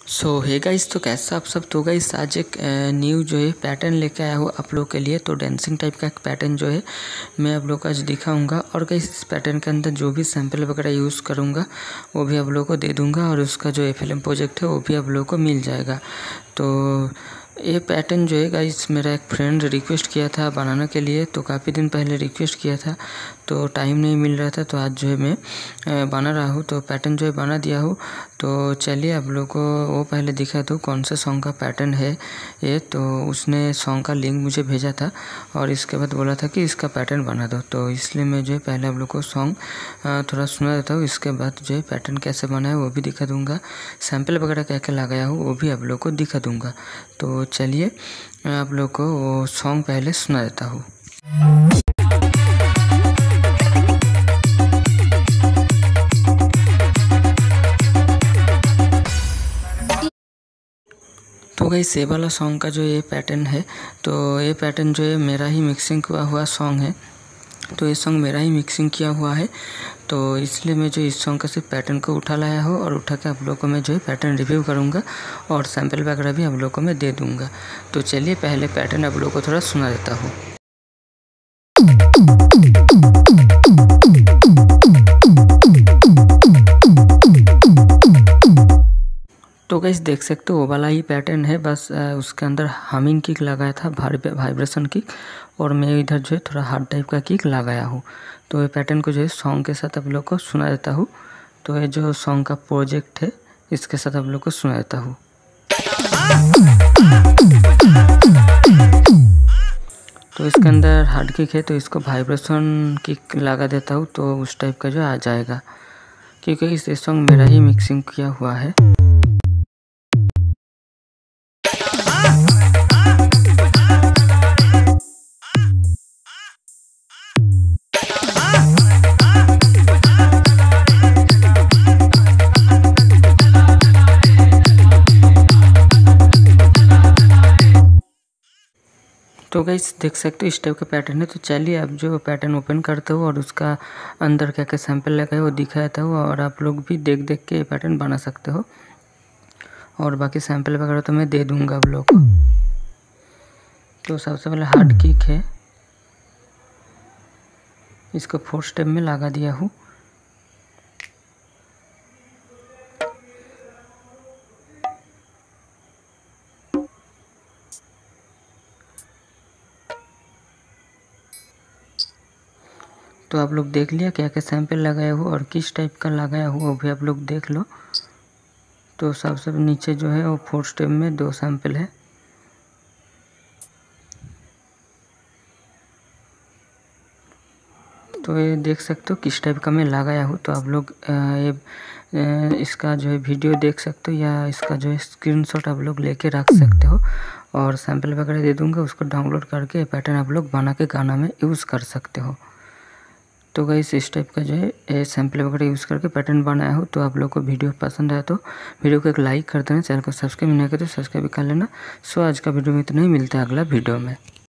सो hey guys, तो कैसा आप सब। तो गाइस आज एक न्यू जो है पैटर्न लेके आया हूँ आप लोग के लिए। तो डांसिंग टाइप का एक पैटर्न जो है मैं आप लोग को आज दिखाऊंगा। और गाइस इस पैटर्न के अंदर जो भी सैंपल वगैरह यूज़ करूँगा वो भी आप लोग को दे दूँगा, और उसका जो FLM प्रोजेक्ट है वो भी आप लोग को मिल जाएगा। तो ये पैटर्न जो है गाइस मेरा एक फ्रेंड रिक्वेस्ट किया था बनाने के लिए, तो काफ़ी दिन पहले रिक्वेस्ट किया था, तो टाइम नहीं मिल रहा था। तो आज जो है मैं बना रहा हूँ, तो पैटर्न जो है बना दिया हूँ। तो चलिए आप लोग को वो पहले दिखा दूँ कौन सा सॉन्ग का पैटर्न है ये। तो उसने सॉन्ग का लिंक मुझे भेजा था और इसके बाद बोला था कि इसका पैटर्न बना दो, तो इसलिए मैं जो है पहले आप लोग को सॉन्ग थोड़ा सुना देता हूँ। इसके बाद जो है पैटर्न कैसे बना है वो भी दिखा दूँगा, सैंपल वगैरह क्या क्या लगाया हूँ वो भी आप लोग को दिखा दूँगा। तो चलिए आप लोग को वो सॉन्ग पहले सुना देता हूँ। तो गाइस ये वाला सॉन्ग का जो ये पैटर्न है, तो ये पैटर्न जो है मेरा ही मिक्सिंग हुआ सॉन्ग है। तो ये सॉन्ग मेरा ही मिक्सिंग किया हुआ है, तो इसलिए मैं जो इस सॉन्ग का सिर्फ पैटर्न को उठा लाया हूँ और उठा के आप लोग को मैं जो है पैटर्न रिव्यू करूँगा और सैंपल वगैरह भी आप लोग को मैं दे दूँगा। तो चलिए पहले पैटर्न आप लोग को थोड़ा सुना देता हूँ। तो गाइस देख सकते हो वो वाला ही पैटर्न है, बस उसके अंदर हमिंग किक लगाया था, वाइब्रेशन किक, और मैं इधर जो है थोड़ा हार्ड टाइप का किक लगाया हूँ। तो ये पैटर्न को जो है सॉन्ग के साथ आप लोग को सुना देता हूँ। तो ये जो सॉन्ग का प्रोजेक्ट है इसके साथ आप लोग को सुना देता हूँ। तो इसके अंदर हार्ड किक है, तो इसको वाइब्रेशन किक लगा देता हूँ, तो उस टाइप का जो आ जाएगा, क्योंकि इस सॉन्ग मेरा ही मिक्सिंग किया हुआ है। तो गाइस देख सकते हो इस टाइप का पैटर्न है। तो चलिए अब जो पैटर्न ओपन करता हूँ और उसका अंदर क्या क्या सैंपल लगा है वो दिखाता हूँ, और आप लोग भी देख देख के पैटर्न बना सकते हो, और बाकी सैंपल वगैरह तो मैं दे दूँगा आप लोग को। तो सबसे पहले हार्ड किक है, इसको 4 स्टेप में लगा दिया हूँ। तो आप लोग देख लिया क्या क्या सैंपल लगाया हो और किस टाइप का लगाया हो वो भी आप लोग देख लो। तो सबसे नीचे जो है वो 4 स्टेप में 2 सैंपल है। तो ये देख सकते हो किस टाइप का मैं लगाया हूँ। तो आप लोग इसका जो है वीडियो देख सकते हो, या इसका जो है स्क्रीनशॉट आप लोग लेके रख सकते हो, और सैंपल वगैरह दे दूँगा, उसको डाउनलोड करके पैटर्न आप लोग बना के गाना में यूज़ कर सकते हो। तो गाइस इस टाइप का जो है सैंपल वगैरह यूज़ करके पैटर्न बनाया हो। तो आप लोग को वीडियो पसंद आया तो वीडियो को एक लाइक कर देना, चैनल को सब्सक्राइब नहीं किया तो सब्सक्राइब कर लेना। सो आज का वीडियो में इतना ही, मिलता है अगला वीडियो में।